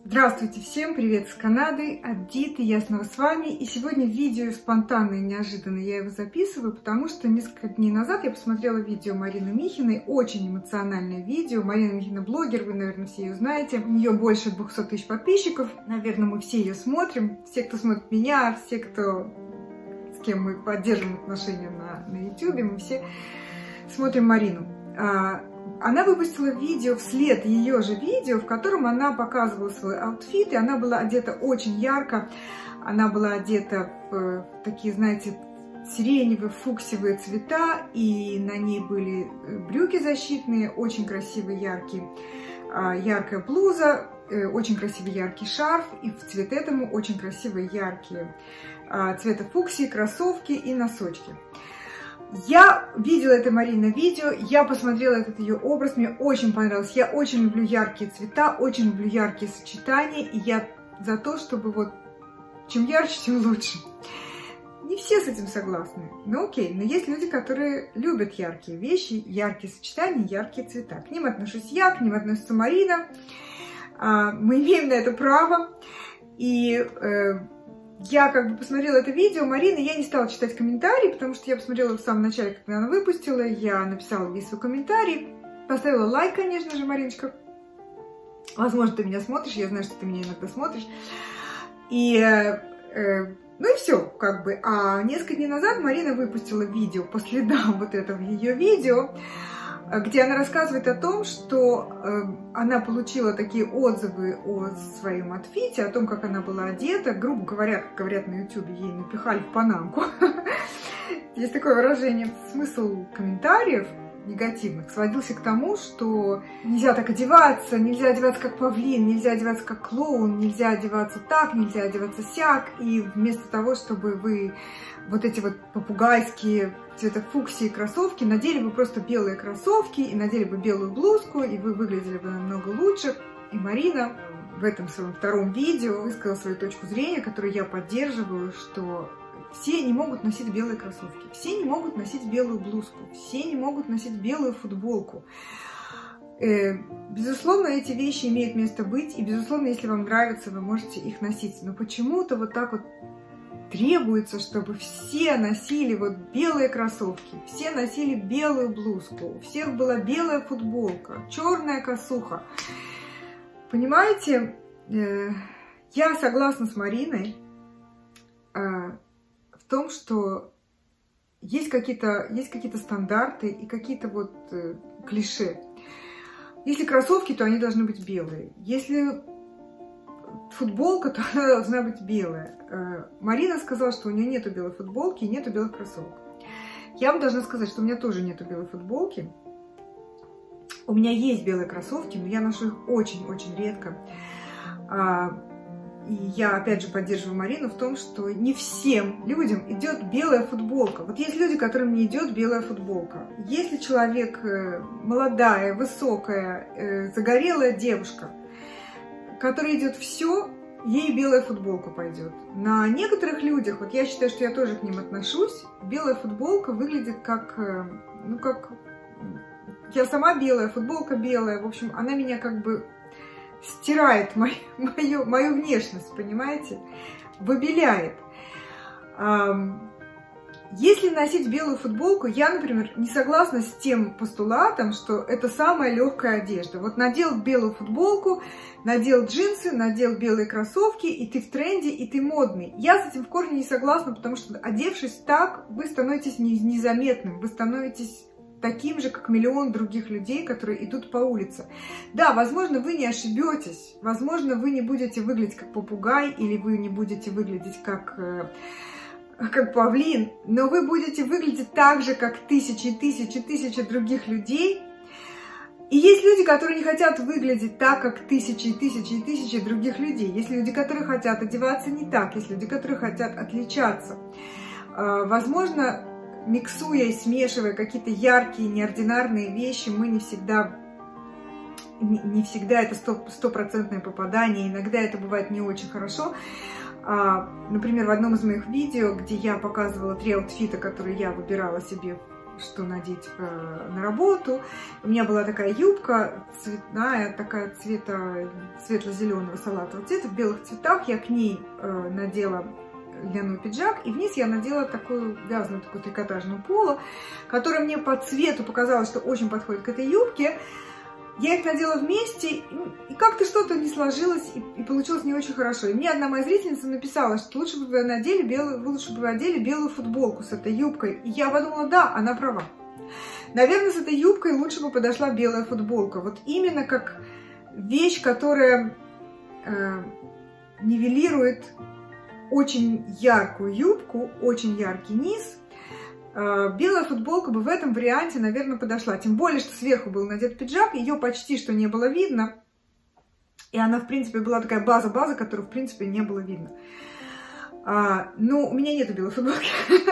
Здравствуйте всем, привет с Канады, от Диты, я снова с вами. И сегодня видео спонтанное и неожиданное, я его записываю, потому что несколько дней назад я посмотрела видео Марины Михиной, очень эмоциональное видео. Марина Михина блогер, вы, наверное, все ее знаете, у нее больше 200 тысяч подписчиков, наверное, мы все ее смотрим, все, кто смотрит меня, все, кто с кем мы поддерживаем отношения на YouTube, мы все смотрим Марину. Она выпустила видео вслед ее же видео, в котором она показывала свой аутфит, и она была одета очень ярко. Она была одета в такие, знаете, сиреневые, фуксиевые цвета, и на ней были брюки защитные, очень красивые, яркие, яркая блуза, очень красивый яркий шарф, и в цвет этому очень красивые яркие цвета фуксии, кроссовки и носочки. Я видела это Марина видео, я посмотрела этот ее образ, мне очень понравилось. Я очень люблю яркие цвета, очень люблю яркие сочетания, и я за то, чтобы вот чем ярче, тем лучше. Не все с этим согласны, но окей, но есть люди, которые любят яркие вещи, яркие сочетания, яркие цвета. К ним отношусь я, к ним относится Марина, мы имеем на это право, и я как бы посмотрела это видео Марины, я не стала читать комментарии, потому что я посмотрела в самом начале, когда она выпустила, я написала весь свой комментарий, поставила лайк, конечно же, Мариночка. Возможно, ты меня смотришь, я знаю, что ты меня иногда смотришь. И, ну и все, как бы. А несколько дней назад Марина выпустила видео по следам вот этого ее видео, где она рассказывает о том, что она получила такие отзывы о своем аутфите, о том, как она была одета. Грубо говоря, как говорят на YouTube, ей напихали в панамку. Есть такое выражение. Смысл комментариев негативных сводился к тому, что нельзя так одеваться, нельзя одеваться как павлин, нельзя одеваться как клоун, нельзя одеваться так, нельзя одеваться сяк. И вместо того, чтобы вы вот эти вот попугайские цвета фуксии кроссовки, надели бы просто белые кроссовки и надели бы белую блузку, и вы выглядели бы намного лучше. И Марина в этом своем втором видео высказала свою точку зрения, которую я поддерживаю, что все не могут носить белые кроссовки, все не могут носить белую блузку, все не могут носить белую футболку. Безусловно, эти вещи имеют место быть, и, безусловно, если вам нравится, вы можете их носить. Но почему-то вот так вот требуется, чтобы все носили вот белые кроссовки, все носили белую блузку, у всех была белая футболка, черная косуха. Понимаете, я согласна с Мариной в том, что есть какие-то стандарты и какие-то вот клише. Если кроссовки, то они должны быть белые. Если футболка, то она должна быть белая. Марина сказала, что у нее нету белой футболки и нету белых кроссовок. Я вам должна сказать, что у меня тоже нету белой футболки. У меня есть белые кроссовки, но я ношу их очень-очень редко. И я, опять же, поддерживаю Марину в том, что не всем людям идет белая футболка. Вот есть люди, которым не идет белая футболка. Если человек молодая, высокая, загорелая девушка, которой идет все, ей белая футболка пойдет. На некоторых людях, вот я считаю, что я тоже к ним отношусь, белая футболка выглядит как, ну как, я сама белая, футболка белая, в общем, она меня как бы стирает мою внешность, понимаете, выбеляет. Если носить белую футболку, я, например, не согласна с тем постулатом, что это самая легкая одежда. Вот надел белую футболку, надел джинсы, надел белые кроссовки, и ты в тренде, и ты модный. Я с этим в корне не согласна, потому что, одевшись так, вы становитесь незаметным, вы становитесь таким же, как миллион других людей, которые идут по улице. Да, возможно, вы не ошибетесь, возможно, вы не будете выглядеть как попугай, или вы не будете выглядеть как павлин, но вы будете выглядеть так же, как тысячи и тысячи и тысячи других людей. И есть люди, которые не хотят выглядеть так, как тысячи и тысячи и тысячи других людей. Есть люди, которые хотят одеваться не так, есть люди, которые хотят отличаться. Возможно, миксуя и смешивая какие-то яркие, неординарные вещи, мы не всегда это стопроцентное попадание, иногда это бывает не очень хорошо. Например, в одном из моих видео, где я показывала 3 аутфита, которые я выбирала себе что надеть на работу. У меня была такая юбка цветная, такая цвета светло-зеленого салатового цвета, в белых цветах. Я к ней надела льняной пиджак, и вниз я надела такую вязаную, такую трикотажную поло, которая мне по цвету показалось, что очень подходит к этой юбке. Я их надела вместе, и как-то что-то не сложилось, и получилось не очень хорошо. И мне одна моя зрительница написала, что лучше бы вы одели белую футболку с этой юбкой. И я подумала, да, она права. Наверное, с этой юбкой лучше бы подошла белая футболка. Вот именно как вещь, которая нивелирует очень яркую юбку, очень яркий низ. Белая футболка бы в этом варианте, наверное, подошла. Тем более, что сверху был надет пиджак, ее почти что не было видно. И она, в принципе, была такая база, которую, в принципе, не было видно. Но у меня нету белой футболки.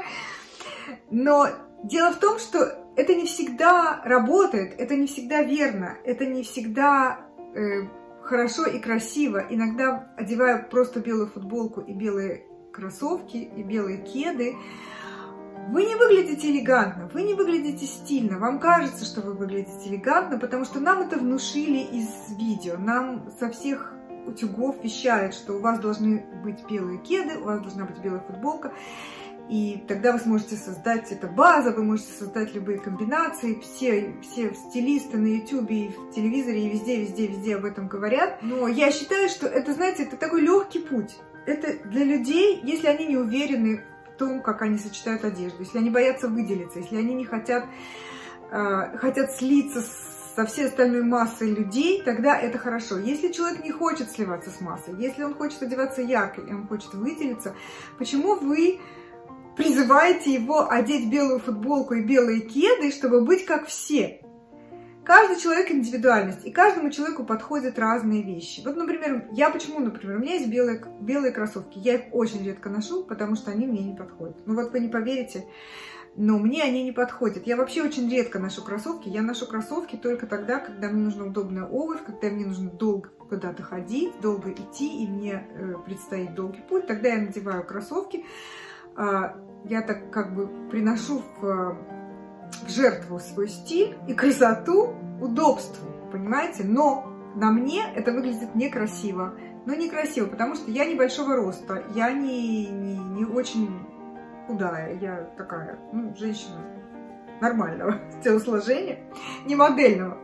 Но дело в том, что это не всегда работает, это не всегда верно, это не всегда хорошо и красиво. Иногда, одевая просто белую футболку и белые кроссовки, и белые кеды, вы не выглядите элегантно, вы не выглядите стильно. Вам кажется, что вы выглядите элегантно, потому что нам это внушили из видео. Нам со всех утюгов вещают, что у вас должны быть белые кеды, у вас должна быть белая футболка. И тогда вы сможете создать, это база, вы можете создать любые комбинации. Все стилисты на YouTube и в телевизоре, и везде об этом говорят. Но я считаю, что это, знаете, это такой легкий путь. Это для людей, если они не уверены в том, как они сочетают одежду, если они боятся выделиться, если они не хотят слиться со всей остальной массой людей, тогда это хорошо. Если человек не хочет сливаться с массой, если он хочет одеваться ярко, и он хочет выделиться, почему вы призываете его одеть белую футболку и белые кеды, чтобы быть как все? Каждый человек индивидуальность, и каждому человеку подходят разные вещи. Вот, например, у меня есть белые кроссовки. Я их очень редко ношу, потому что они мне не подходят. Ну вот вы не поверите, но мне они не подходят. Я вообще очень редко ношу кроссовки. Я ношу кроссовки только тогда, когда мне нужна удобная обувь, когда мне нужно долго куда-то ходить, долго идти, и мне предстоит долгий путь. Тогда я надеваю кроссовки. Я так как бы приношу в жертву свой стиль и красоту удобству, понимаете? Но на мне это выглядит некрасиво. Но некрасиво, потому что я небольшого роста, я не очень худая, я такая, женщина нормального телосложения, не модельного.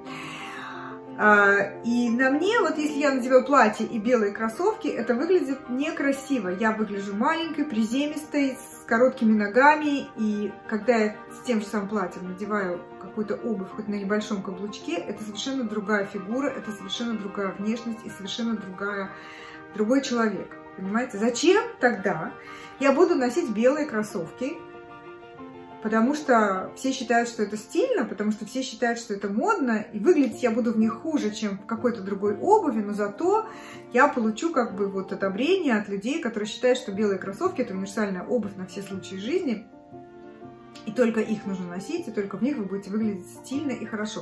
И на мне, вот если я надеваю платье и белые кроссовки, это выглядит некрасиво. Я выгляжу маленькой, приземистой, с короткими ногами. И когда я с тем же самым платьем надеваю какую-то обувь, хоть на небольшом каблучке, это совершенно другая фигура, это совершенно другая внешность и совершенно другой человек. Понимаете? Зачем тогда я буду носить белые кроссовки? Потому что все считают, что это стильно, потому что все считают, что это модно, и выглядеть я буду в них хуже, чем в какой-то другой обуви, но зато я получу как бы вот одобрение от людей, которые считают, что белые кроссовки – это универсальная обувь на все случаи жизни, и только их нужно носить, и только в них вы будете выглядеть стильно и хорошо.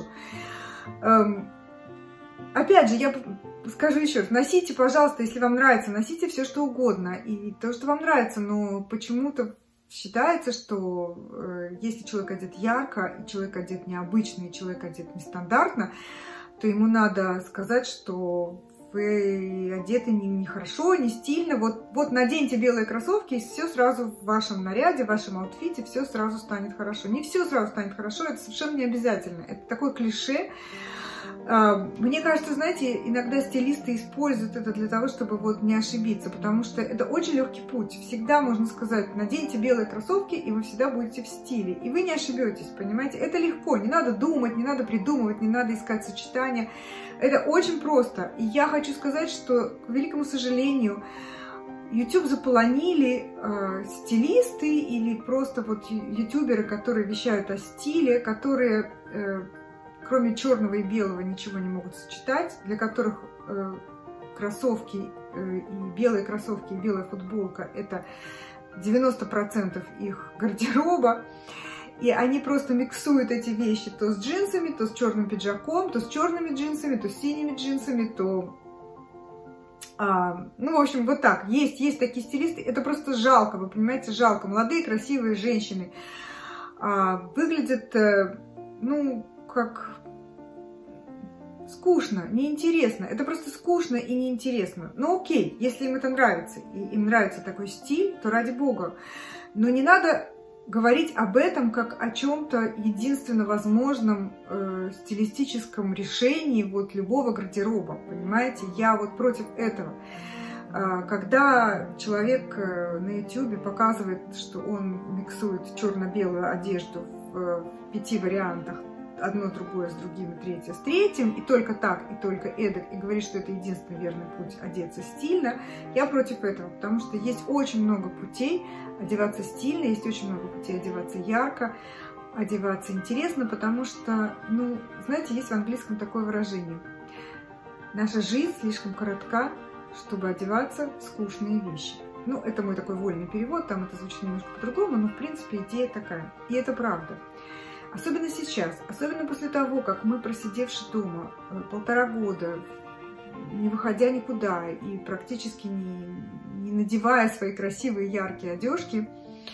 Опять же, я скажу еще раз, носите, пожалуйста, если вам нравится, носите все, что угодно, и то, что вам нравится, но почему-то считается, что если человек одет ярко, и человек одет необычно, и человек одет нестандартно, то ему надо сказать, что вы одеты нехорошо, не стильно. Вот наденьте белые кроссовки, и все сразу в вашем наряде, в вашем аутфите, все сразу станет хорошо. Не все сразу станет хорошо, это совершенно не обязательно. Это такое клише. Мне кажется, знаете, иногда стилисты используют это для того, чтобы вот не ошибиться, потому что это очень легкий путь. Всегда можно сказать, наденьте белые кроссовки, и вы всегда будете в стиле. И вы не ошибетесь, понимаете? Это легко, не надо думать, не надо придумывать, не надо искать сочетания. Это очень просто. И я хочу сказать, что, к великому сожалению, YouTube заполонили стилисты или просто вот ютуберы, которые вещают о стиле, которые кроме черного и белого ничего не могут сочетать, для которых кроссовки и белые кроссовки и белая футболка – это 90% их гардероба. И они просто миксуют эти вещи то с джинсами, то с черным пиджаком, то с черными джинсами, то с синими джинсами, то… в общем, вот так. Есть такие стилисты. Это просто жалко, вы понимаете, жалко. Молодые, красивые женщины, выглядит, ну, как скучно, неинтересно. Это просто скучно и неинтересно. Ну окей, если им это нравится, и им нравится такой стиль, то ради бога. Но не надо говорить об этом как о чем-то единственно возможном стилистическом решении вот любого гардероба. Понимаете, я вот против этого. Когда человек на YouTube показывает, что он миксует черно-белую одежду в 5 вариантах, одно другое с другим, третье с третьим, и только так, и только эдак, и говорит, что это единственный верный путь одеться стильно, я против этого, потому что есть очень много путей одеваться стильно, есть очень много путей одеваться ярко, одеваться интересно, потому что, ну, знаете, есть в английском такое выражение: наша жизнь слишком коротка, чтобы одеваться в скучные вещи. Ну, это мой такой вольный перевод, там это звучит немножко по-другому, но в принципе идея такая. И это правда. Особенно сейчас, особенно после того, как мы, просидевши дома 1,5 года, не выходя никуда и практически не надевая свои красивые яркие одежки,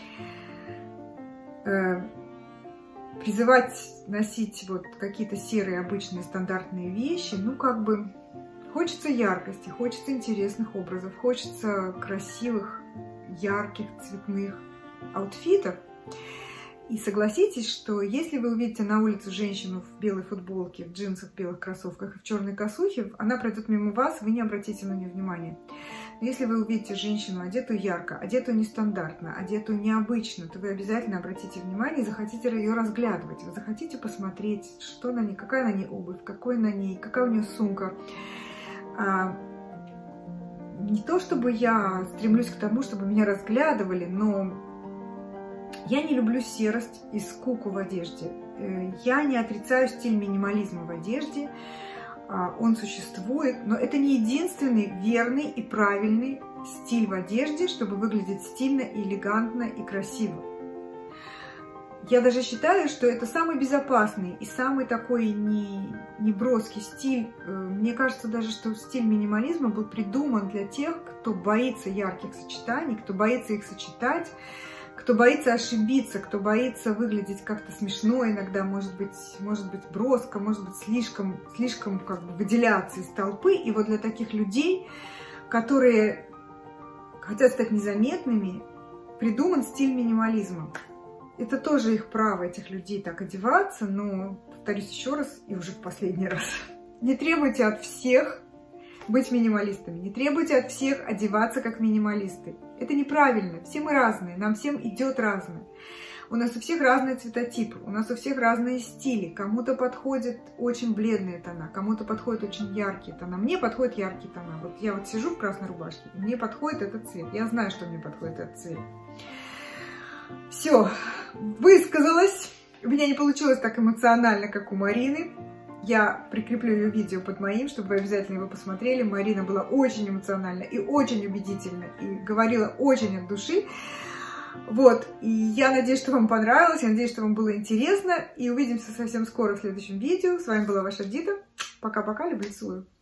призывать носить вот какие-то серые обычные стандартные вещи, ну как бы хочется яркости, хочется интересных образов, хочется красивых, ярких, цветных аутфитов. И согласитесь, что если вы увидите на улице женщину в белой футболке, в джинсах, в белых кроссовках и в черной косухе, она пройдет мимо вас, вы не обратите на нее внимания. Но если вы увидите женщину, одетую ярко, одетую нестандартно, одетую необычно, то вы обязательно обратите внимание и захотите ее разглядывать. Вы захотите посмотреть, что на ней, какая на ней обувь, какая у нее сумка. Не то чтобы я стремлюсь к тому, чтобы меня разглядывали, но я не люблю серость и скуку в одежде. Я не отрицаю стиль минимализма в одежде. Он существует, но это не единственный верный и правильный стиль в одежде, чтобы выглядеть стильно, элегантно и красиво. Я даже считаю, что это самый безопасный и самый такой неброский стиль. Мне кажется даже, что стиль минимализма был придуман для тех, кто боится ярких сочетаний, кто боится их сочетать, кто боится ошибиться, кто боится выглядеть как-то смешно иногда, может быть броско, может быть слишком как бы выделяться из толпы. И вот для таких людей, которые хотят стать незаметными, придуман стиль минимализма. Это тоже их право, этих людей, так одеваться, но, повторюсь еще раз и уже в последний раз, не требуйте от всех быть минималистами, не требуйте от всех одеваться как минималисты. Это неправильно, все мы разные, нам всем идет разное. У нас у всех разные цветотипы, у нас у всех разные стили. Кому-то подходят очень бледные тона, кому-то подходят очень яркие тона. Мне подходят яркие тона. Вот я вот сижу в красной рубашке, и мне подходит этот цвет. Я знаю, что мне подходит этот цвет. Все, высказалась. У меня не получилось так эмоционально, как у Марины. Я прикреплю ее видео под моим, чтобы вы обязательно его посмотрели. Марина была очень эмоциональна и очень убедительна, и говорила очень от души. Вот, и я надеюсь, что вам понравилось, я надеюсь, что вам было интересно. И увидимся совсем скоро в следующем видео. С вами была ваша Дита. Пока-пока, люблю, целую.